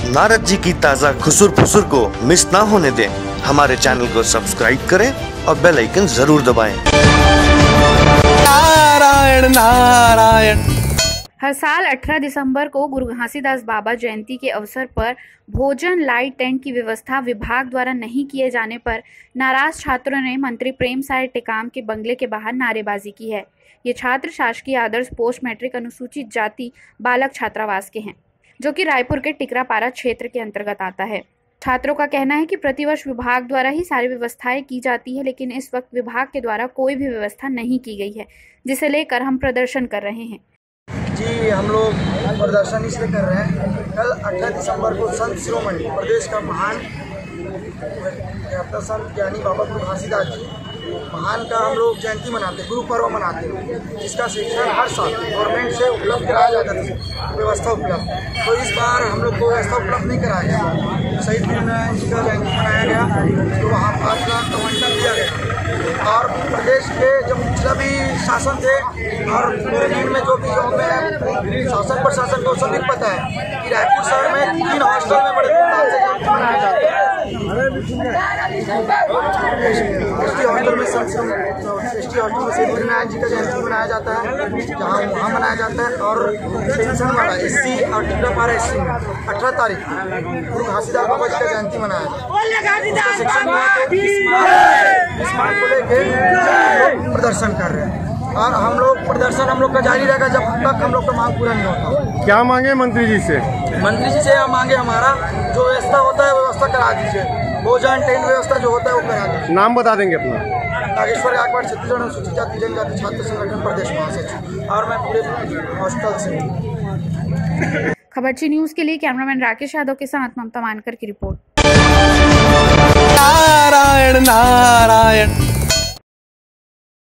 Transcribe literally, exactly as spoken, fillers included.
नारद जी की ताज़ा खुसुर फुसुर को मिस ना होने दें। हमारे चैनल को सब्सक्राइब करें और बेल आइकन जरूर दबाएं। नारायण नारायण। हर साल अठारह दिसंबर को गुरु घासीदास बाबा जयंती के अवसर पर भोजन लाइट टेंट की व्यवस्था विभाग द्वारा नहीं किए जाने पर नाराज छात्रों ने मंत्री प्रेम साय टेकाम के बंगले के बाहर नारेबाजी की है। ये छात्र शासकीय आदर्श पोस्ट मैट्रिक अनुसूचित जाति बालक छात्रावास के हैं, जो कि रायपुर के टिकरापारा क्षेत्र के अंतर्गत आता है। छात्रों का कहना है कि प्रतिवर्ष विभाग द्वारा ही सारी व्यवस्थाएं की जाती है, लेकिन इस वक्त विभाग के द्वारा कोई भी व्यवस्था नहीं की गई है, जिसे लेकर हम प्रदर्शन कर रहे हैं। जी, हम लोग प्रदर्शन इसलिए कर रहे हैं, कल अठारह दिसंबर को संत शिरोमणि प्रदेश का महान संत ज्ञानी बाबा गुरु घासीदास जी महान का हम लोग जयंती मनाते हैं, गुरु पर्व मनाते हैं, जिसका शिक्षण हर साल गवर्नमेंट से उपलब्ध कराया जाता था, व्यवस्था उपलब्ध। तो इस बार हम लोग को व्यवस्था उपलब्ध नहीं कराया गया। शहीद भीमराव जी का जयंती मनाया गया, तो वहाँ पाँच लाख का आवंटन दिया गया। और प्रदेश के जब पिछला भी शासन थे और गवर्नमेंट में जो भी हमें शासन प्रशासन को सभी पता है कि रायपुर शहर में तीन हॉस्टल में बड़े धूमधाम से जयंती मनाया जाता है। एस टी हॉस्टल में एस टी हॉस्टल में शहीद भीमराव जी का जयंती मनाया जाता है, जहाँ वहाँ मनाया जाता है। और पेंशन वाला एस सी और टिकरापारा एस सी में अठारह तारीख गुरु घासीदास बाबा जी का जयंती मनाया जाता है। शिक्षण इस मांग को लेके लोग प्रदर्शन कर रहे हैं और हम लोग प्रदर्शन हम लोग का जारी रहेगा जब तक हम लोग का मांग पूरा नहीं होता। क्या मांगे मंत्री जी से? मंत्री जी से हम मांगे हमारा जो व्यवस्था होता है व्यवस्था करा दीजिए, भोजन टेंट व्यवस्था जो होता है वो करा दीजिए। नाम बता देंगे अपना? नागेश्वर गायकवाड़, छत्तीसगढ़ अनुसूचित जाति जनजाति छात्र संगठन प्रदेश महासचिव, और मैं पूरे हॉस्टल से। खबरची न्यूज के लिए कैमरामैन राकेश यादव के साथ ममता मानकर की रिपोर्ट। नारायण नारायण।